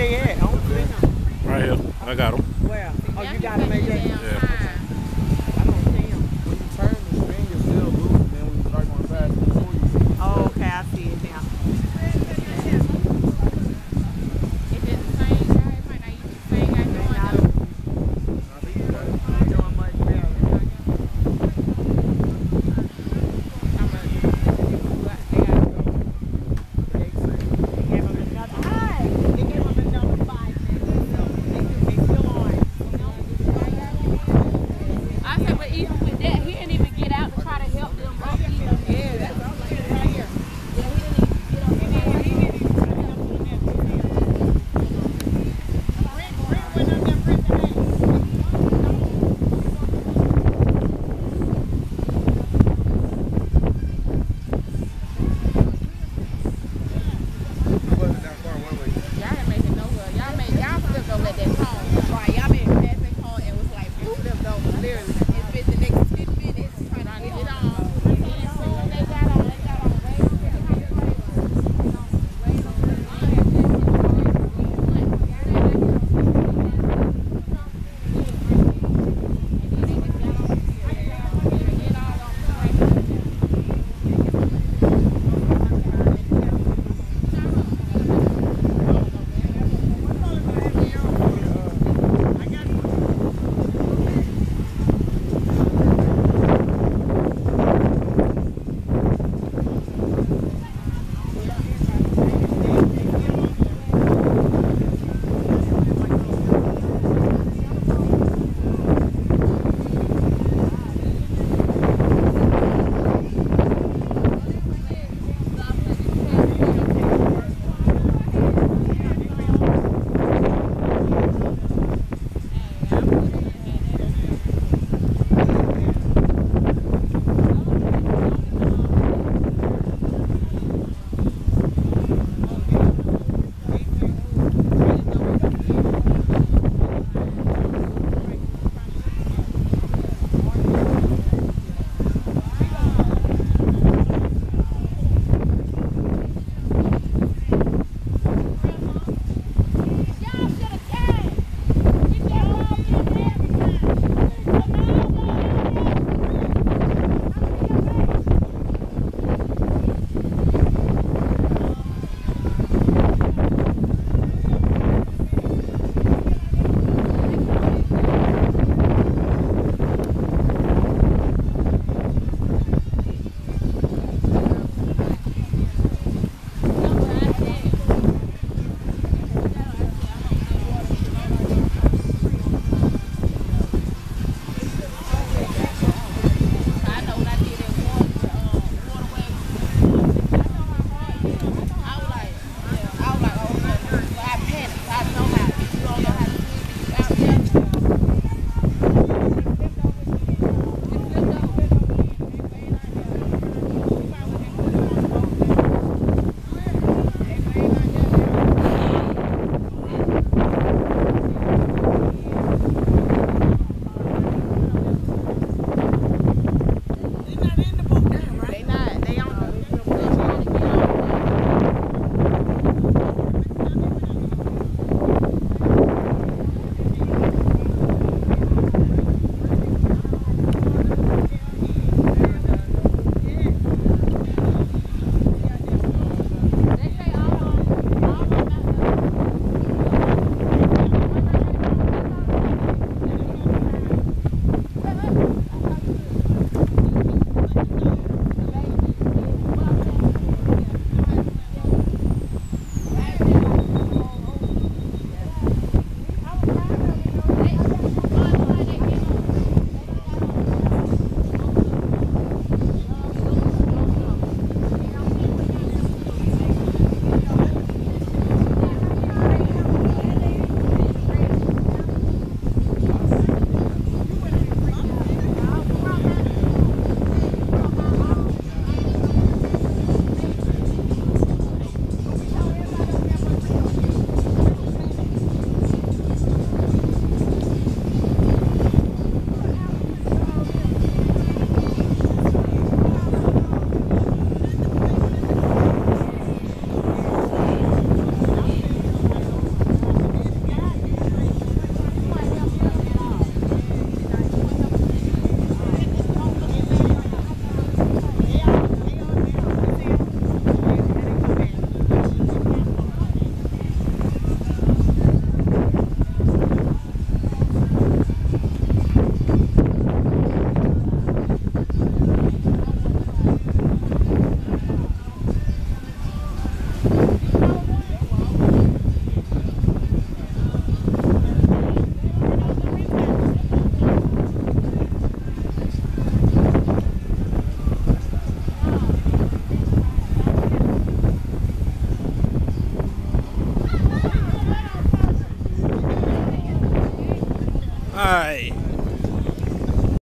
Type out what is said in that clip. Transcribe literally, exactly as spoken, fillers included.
they at? I don't see them. Right here. I got them. Where? Oh, you got them at that? Yeah. I don't see them. When you turn the string, you're still loose. Then when you start going fast, you pull you. Oh, okay, I see it now. Is it the same guy? It might not use the same guy doing Not it. I think you got it. doing much better. I'm gonna they gotta go. They gave them another. Hi. They gave them another five minutes. So they, they still on. right.